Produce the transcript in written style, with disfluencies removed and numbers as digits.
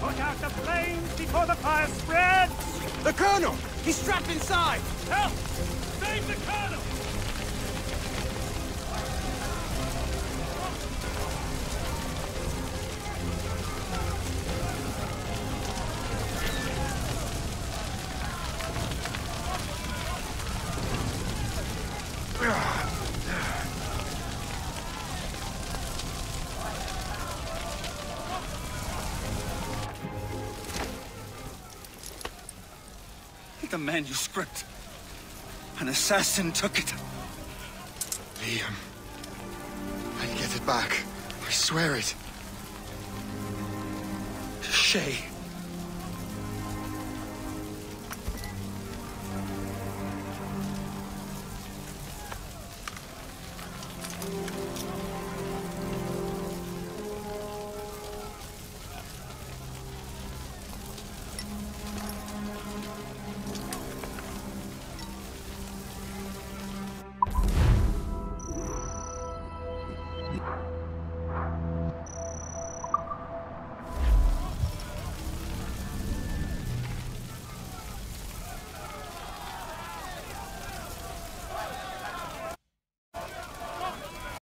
Put out the flames before the fire spreads! The Colonel! He's trapped inside! Help! Save the Colonel! The manuscript. An assassin took it. Liam. I'll get it back. I swear it. Shay.